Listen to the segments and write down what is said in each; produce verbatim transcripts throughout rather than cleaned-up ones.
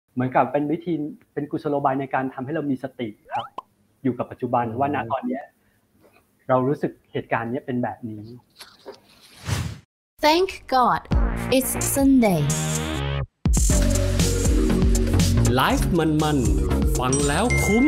เหมือนกับเป็นวิธีเป็นกุศโลบายในการทำให้เรามีสติครับอยู่กับปัจจุบันว่าณตอนนี้เรารู้สึกเหตุการณ์นี้เป็นแบบนี้ Thank God it's Sunday ไลฟ์มันๆฟังแล้วคุ้ม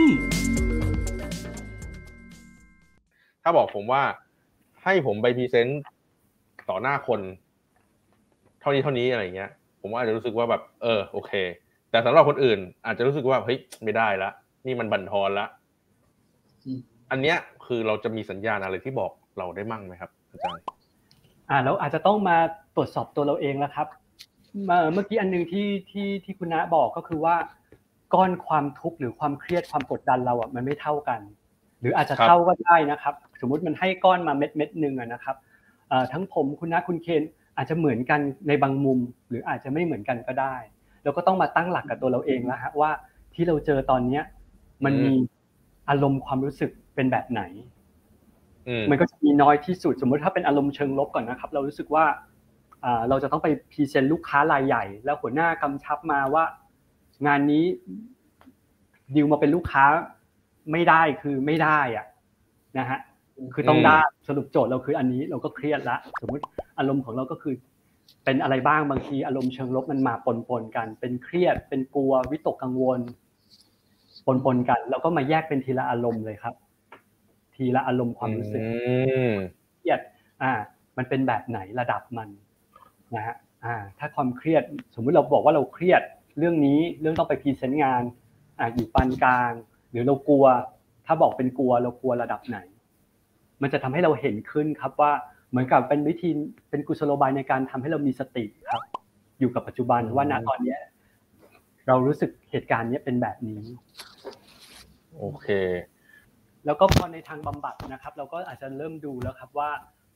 ถ้าบอกผมว่าให้ผมไปพรีเซนต์ต่อหน้าคนเท่านี้เท่านี้อะไรเงี้ยผมว่าอาจจะรู้สึกว่าแบบเออโอเคแต่สำหรับคนอื่นอาจจะรู้สึกว่าเฮ้ยไม่ได้ละนี่มันบั่นทอนละอันเนี้ยคือเราจะมีสัญญาณอะไรที่บอกเราได้มั่งไหมครับอาจารย์อ่าแล้วอาจจะต้องมาตรวจสอบตัวเราเองแล้วครับเมื่อกี้อันนึงที่ที่ที่คุณณบอกก็คือว่าก้อนความทุกข์หรือความเครียดความกดดันเราอ่ะมันไม่เท่ากันหรืออาจจะเท่าก็ได้นะครับสมมุติมันให้ก้อนมาเม็ดเม็ดนึงอ่ะนะครับเอ่อทั้งผมคุณณคุณเคนอาจจะเหมือนกันในบางมุมหรืออาจจะไม่เหมือนกันก็ได้เราก็ต้องมาตั้งหลักกับตัวเราเองแล้วฮะว่าที่เราเจอตอนเนี้ยมันมีอารมณ์ความรู้สึกเป็นแบบไหนมันก็จะมีน้อยที่สุดสมมติถ้าเป็นอารมณ์เชิงลบก่อนนะครับเรารู้สึกว่าเราจะต้องไปพรีเซนต์ลูกค้ารายใหญ่แล้วหัวหน้ากำชับมาว่างานนี้ดีลมาเป็นลูกค้าไม่ได้คือไม่ได้อ่ะนะฮะคือต้องได้สรุปโจทย์เราคืออันนี้เราก็เครียดละสมมุติอารมณ์ของเราก็คือเป็นอะไรบ้างบางทีอารมณ์เชิงลบมันมาปนๆกันเป็นเครียดเป็นกลัววิตกกังวลปนๆกันแล้วก็มาแยกเป็นทีละอารมณ์เลยครับทีละอารมณ์ความรู้สึกเครียดอ่ามันเป็นแบบไหนระดับมันนะฮะอ่าถ้าความเครียดสมมุติเราบอกว่าเราเครียดเรื่องนี้เรื่องต้องไปพรีเซนต์งานอ่าอยู่ปานกลางหรือเรากลัวถ้าบอกเป็นกลัวเรากลัวระดับไหนมันจะทำให้เราเห็นขึ้นครับว่าเหมือนกับเป็นวิธีเป็นกุศโลบายในการทำให้เรามีสติครับอยู่กับปัจจุบันว่าณตอนนี้เรารู้สึกเหตุการณ์นี้เป็นแบบนี้โอเคแล้วก็พอในทางบำบัดนะครับเราก็อาจจะเริ่มดูแล้วครับว่า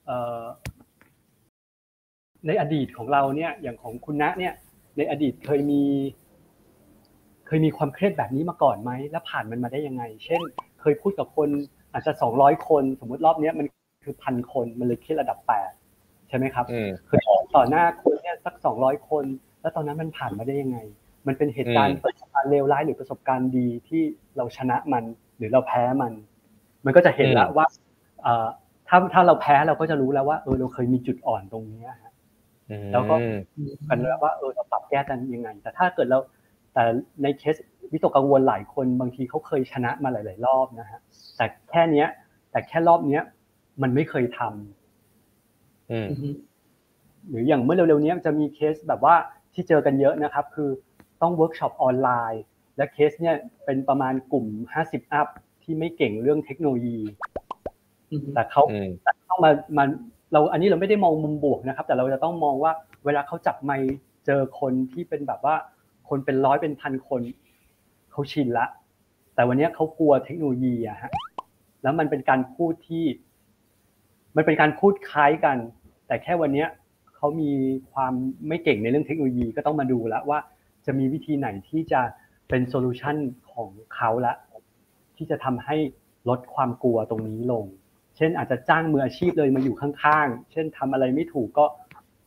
ในอดีตของเราเนี่ยอย่างของคุณณเนี่ยในอดีตเคยมีเคยมีความเครียดแบบนี้มาก่อนไหมแล้วผ่านมันมาได้ยังไงเช่นเคยพูดกับคนอาจจะสองร้อยคนสมมติรอบนี้มันคือพันคนมันเลยเครียดระดับแปดใช่ไหมครับเคยต่อหน้าคนเนี่ยสักสองร้อยคนแล้วตอนนั้นมันผ่านมาได้ยังไงมันเป็นเหตุการณ์ประสบการณ์เลวร้ายหรือประสบการณ์ดีที่เราชนะมันหรือเราแพ้มันมันก็จะเห็นแล้วว่าเอ่อถ้าถ้าเราแพ้เราก็จะรู้แล้วว่าเออเราเคยมีจุดอ่อนตรงนี้ฮะแล้วก็กันแล้วว่าเออเราปรับแก้กันยังไงแต่ถ้าเกิดเราแต่ในเคสวิตกกังวลหลายคนบางทีเขาเคยชนะมาหลายๆรอบนะฮะแต่แค่เนี้ยแต่แค่รอบเนี้ยมันไม่เคยทำหรืออย่างเมื่อเร็วๆนี้จะมีเคสแบบว่าที่เจอกันเยอะนะครับคือต้องเวิร์กช็อปออนไลน์และเคสเนี่ยเป็นประมาณกลุ่มห้าสิบอัพที่ไม่เก่งเรื่องเทคโนโลยีแต่เขาแต่ต้องมามาเราอันนี้เราไม่ได้มองมุมบวกนะครับแต่เราจะต้องมองว่าเวลาเขาจับไมค์เจอคนที่เป็นแบบว่าคนเป็นร้อยเป็นพันคนเขาชินละแต่วันนี้เขากลัวเทคโนโลยีอะฮะแล้วมันเป็นการพูดที่มันเป็นการพูดคล้ายกันแต่แค่วันนี้เขามีความไม่เก่งในเรื่องเทคโนโลยีก็ต้องมาดูแล้วว่าจะมีวิธีไหนที่จะเป็นโซลูชันของเขาละที่จะทำให้ลดความกลัวตรงนี้ลงเช่นอาจจะจ้างมืออาชีพเลยมาอยู่ข้างๆเช่นทำอะไรไม่ถูกก็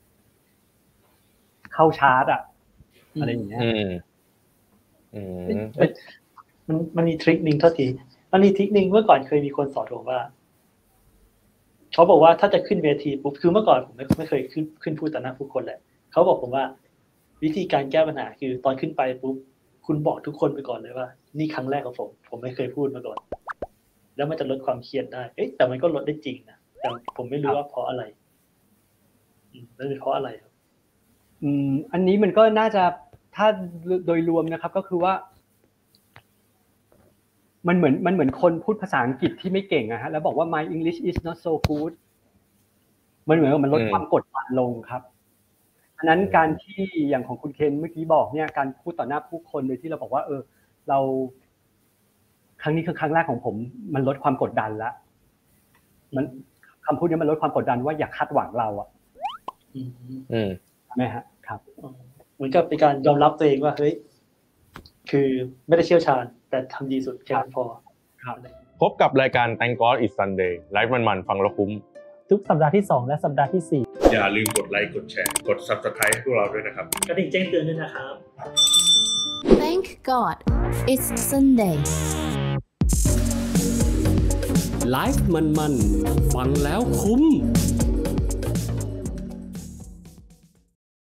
เข้าชาร์จอะอะไรอย่างเงี้ยมันมันมีทริคนึงเท่าทีมันมีทริคนึงเมื่อก่อนเคยมีคนสอนผมว่าเขาบอกว่าถ้าจะขึ้นเวทีปุ๊บคือเมื่อก่อนผมไม่ไม่เคยขึ้นขึ้นพูดต่อหน้าผู้คนแหละเขาบอกผมว่าวิธีการแก้ปัญหาคือตอนขึ้นไปปุ๊บคุณบอกทุกคนไปก่อนเลยว่านี่ครั้งแรกของผมผมไม่เคยพูดมาก่อนแล้วมันจะลดความเครียดได้เอ๊ะแต่มันก็ลดได้จริงนะแต่ผมไม่รู้ว่าเพราะอะไรแล้วเป็นเพราะอะไรครับอืมอันนี้มันก็น่าจะถ้าโดยรวมนะครับก็คือว่ามันเหมือนมันเหมือนคนพูดภาษาอังกฤษที่ไม่เก่งอะฮะแล้วบอกว่า my English is not so good มันเหมือนกับมันลดความกดดันลงครับอันนั้นการที่อย่างของคุณเคนเมื่อกี้บอกเนี่ยการพูดต่อหน้าผู้คนโดยที่เราบอกว่าเออเราครั้งนี้คือครั้งแรกของผมมันลดความกดดันละมันคำพูดนี้มันลดความกดดันว่าอย่าคาดหวังเราอ่ะอืมใช่ไหมฮะครับเหมือนกับเป็นการยอมรับตัวเองว่าเฮ้ยคือไม่ได้เชี่ยวชาญแต่ทำดีสุดแค่พอครับพบกับรายการ Thank God it's Sunday ไลฟ์มันๆฟังแล้วคุ้มทุกสัปดาห์ที่สองและสัปดาห์ที่สี่อย่าลืมกดไลค์กดแชร์กด Subscribe ให้พวกเราด้วยนะครับกระดิ่งแจ้งเตือนด้วยนะครับ Thank God it's Sunday ไลฟ์มันๆฟังแล้วคุ้ม